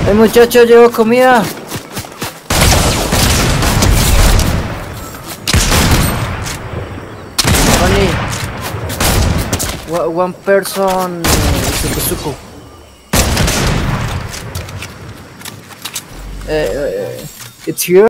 El muchacho llevó comida. Only one person Sukusuku. It's here.